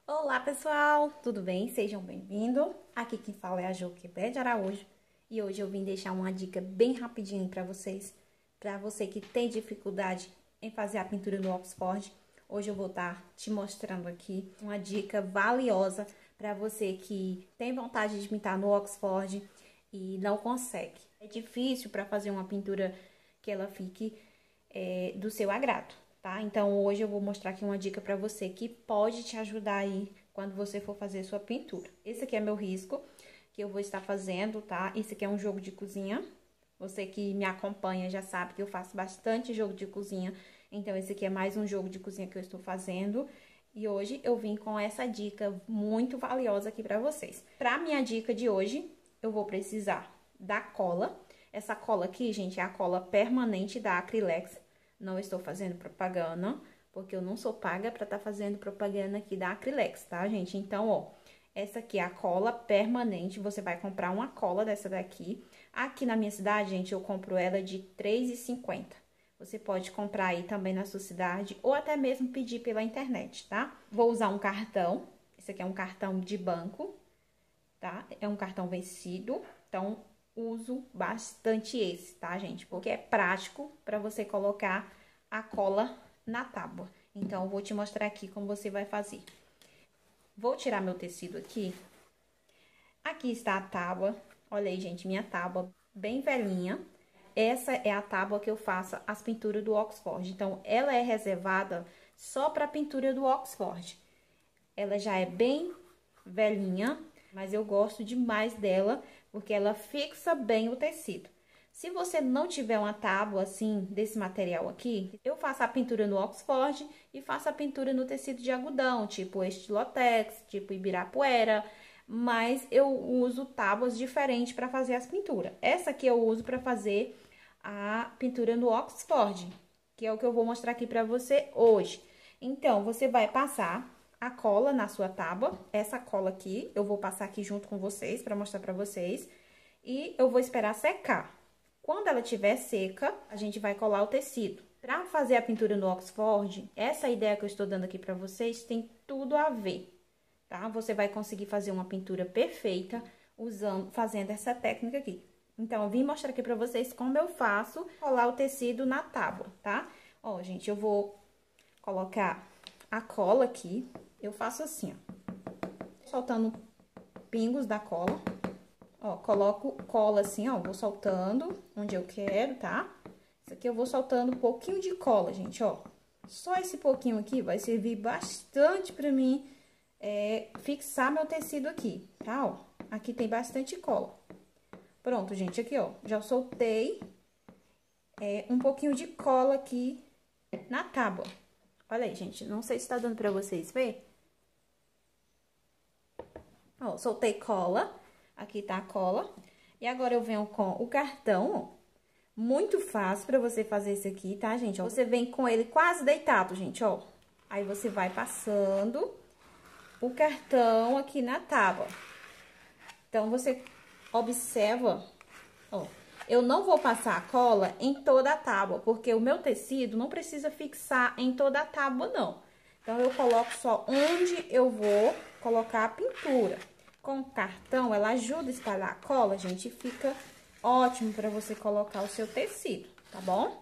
Olá pessoal, tudo bem? Sejam bem-vindos. Aqui quem fala é a Joquebede de Araújo e hoje eu vim deixar uma dica bem rapidinho para vocês. Para você que tem dificuldade em fazer a pintura no Oxford, hoje eu vou estar te mostrando aqui uma dica valiosa para você que tem vontade de pintar no Oxford e não consegue. É difícil para fazer uma pintura que ela fique do seu agrado. Tá? Então, hoje eu vou mostrar aqui uma dica para você que pode te ajudar aí quando você for fazer sua pintura. Esse aqui é meu risco, que eu vou estar fazendo, tá? Esse aqui é um jogo de cozinha. Você que me acompanha já sabe que eu faço bastante jogo de cozinha. Então, esse aqui é mais um jogo de cozinha que eu estou fazendo. E hoje eu vim com essa dica muito valiosa aqui para vocês. Para minha dica de hoje, eu vou precisar da cola. Essa cola aqui, gente, é a cola permanente da Acrylex. Não estou fazendo propaganda, porque eu não sou paga para estar fazendo propaganda aqui da Acrylex, tá, gente? Então, ó, essa aqui é a cola permanente, você vai comprar uma cola dessa daqui. Aqui na minha cidade, gente, eu compro ela de R$ 3,50. Você pode comprar aí também na sua cidade, ou até mesmo pedir pela internet, tá? Vou usar um cartão, esse aqui é um cartão de banco, tá? É um cartão vencido, então uso bastante esse, tá, gente? Porque é prático para você colocar a cola na tábua. Então, eu vou te mostrar aqui como você vai fazer. Vou tirar meu tecido aqui. Aqui está a tábua. Olha aí, gente, minha tábua bem velhinha. Essa é a tábua que eu faço as pinturas do Oxford. Então, ela é reservada só para pintura do Oxford. Ela já é bem velhinha, mas eu gosto demais dela, porque ela fixa bem o tecido. Se você não tiver uma tábua assim, desse material aqui, eu faço a pintura no Oxford e faço a pintura no tecido de algodão, tipo Estilotex, tipo Ibirapuera, mas eu uso tábuas diferentes para fazer as pinturas. Essa aqui eu uso para fazer a pintura no Oxford, que é o que eu vou mostrar aqui para você hoje. Então, você vai passar a cola na sua tábua, essa cola aqui, eu vou passar aqui junto com vocês, para mostrar para vocês, e eu vou esperar secar. Quando ela estiver seca, a gente vai colar o tecido. Para fazer a pintura no Oxford, essa ideia que eu estou dando aqui para vocês tem tudo a ver, tá? Você vai conseguir fazer uma pintura perfeita fazendo essa técnica aqui. Então, eu vim mostrar aqui para vocês como eu faço colar o tecido na tábua, tá? Ó, gente, eu vou colocar a cola aqui. Eu faço assim, ó, soltando pingos da cola. Ó, coloco cola assim, ó, vou soltando onde eu quero, tá? Isso aqui eu vou soltando um pouquinho de cola, gente, ó. Só esse pouquinho aqui vai servir bastante pra mim fixar meu tecido aqui, tá? Ó, aqui tem bastante cola. Pronto, gente, aqui, ó, já soltei um pouquinho de cola aqui na tábua. Olha aí, gente, não sei se tá dando pra vocês ver. Ó, soltei cola, aqui tá a cola. E agora eu venho com o cartão, ó. Muito fácil pra você fazer isso aqui, tá, gente? Ó, você vem com ele quase deitado, gente, ó. Aí você vai passando o cartão aqui na tábua. Então, você observa, ó. Eu não vou passar a cola em toda a tábua, porque o meu tecido não precisa fixar em toda a tábua, não. Então, eu coloco só onde eu vou colocar a pintura. Com o cartão, ela ajuda a espalhar a cola, gente, e fica ótimo para você colocar o seu tecido, tá bom?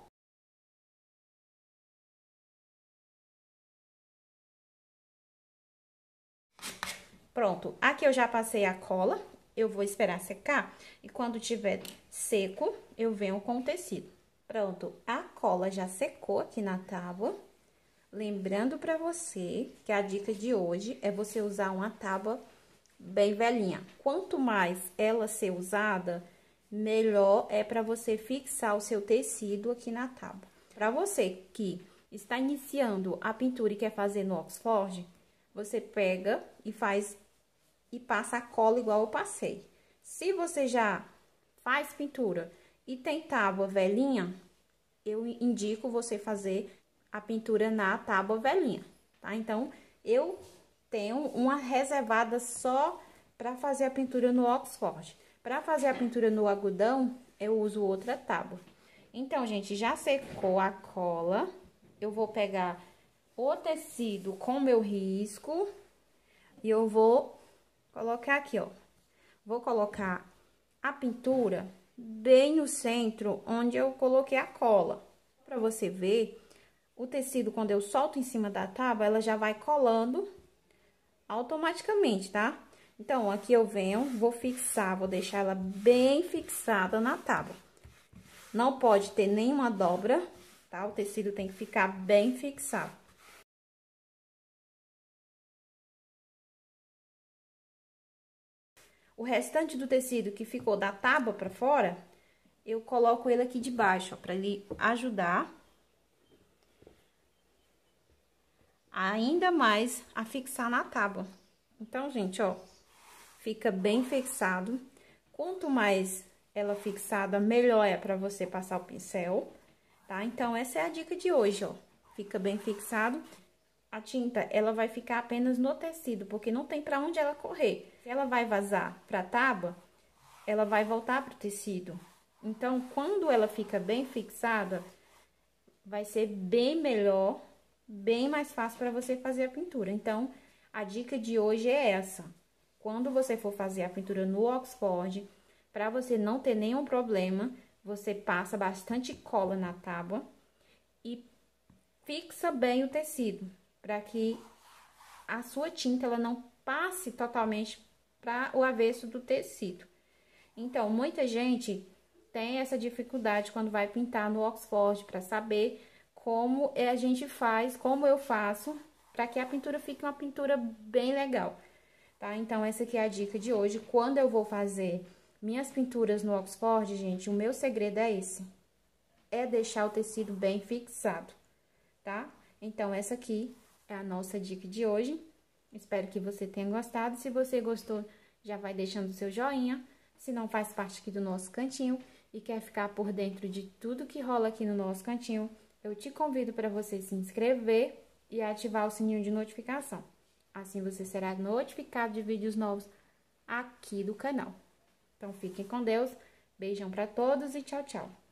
Pronto, aqui eu já passei a cola, eu vou esperar secar e quando tiver seco, eu venho com o tecido. Pronto, a cola já secou aqui na tábua. Lembrando para você que a dica de hoje é você usar uma tábua bem velhinha. Quanto mais ela ser usada, melhor é para você fixar o seu tecido aqui na tábua. Para você que está iniciando a pintura e quer fazer no Oxford, você pega e faz e passa a cola igual eu passei. Se você já faz pintura e tem tábua velhinha, eu indico você fazer a pintura na tábua velhinha, tá? Então, eu tenho uma reservada só para fazer a pintura no Oxford. Para fazer a pintura no algodão, eu uso outra tábua. Então, gente, já secou a cola. Eu vou pegar o tecido com meu risco. E eu vou colocar aqui, ó. Vou colocar a pintura bem no centro, onde eu coloquei a cola. Pra você ver, o tecido, quando eu solto em cima da tábua, ela já vai colando automaticamente, tá? Então, aqui eu venho, vou fixar, vou deixar ela bem fixada na tábua. Não pode ter nenhuma dobra, tá? O tecido tem que ficar bem fixado. O restante do tecido que ficou da tábua pra fora, eu coloco ele aqui de baixo, ó, pra ele ajudar ainda mais a fixar na tábua. Então, gente, ó, fica bem fixado. Quanto mais ela fixada, melhor é pra você passar o pincel, tá? Então, essa é a dica de hoje, ó. Fica bem fixado. A tinta, ela vai ficar apenas no tecido, porque não tem pra onde ela correr. Se ela vai vazar pra tábua, ela vai voltar pro tecido. Então, quando ela fica bem fixada, vai ser bem melhor, bem mais fácil para você fazer a pintura. Então, a dica de hoje é essa. Quando você for fazer a pintura no Oxford, para você não ter nenhum problema, você passa bastante cola na tábua e fixa bem o tecido, para que a sua tinta ela não passe totalmente para o avesso do tecido. Então, muita gente tem essa dificuldade quando vai pintar no Oxford, para saber como a gente faz, como eu faço, para que a pintura fique uma pintura bem legal, tá? Então, essa aqui é a dica de hoje. Quando eu vou fazer minhas pinturas no Oxford, gente, o meu segredo é esse. É deixar o tecido bem fixado, tá? Então, essa aqui é a nossa dica de hoje. Espero que você tenha gostado. Se você gostou, já vai deixando o seu joinha. Se não faz parte aqui do nosso cantinho e quer ficar por dentro de tudo que rola aqui no nosso cantinho, eu te convido para você se inscrever e ativar o sininho de notificação. Assim você será notificado de vídeos novos aqui do canal. Então, fiquem com Deus, beijão para todos e tchau, tchau!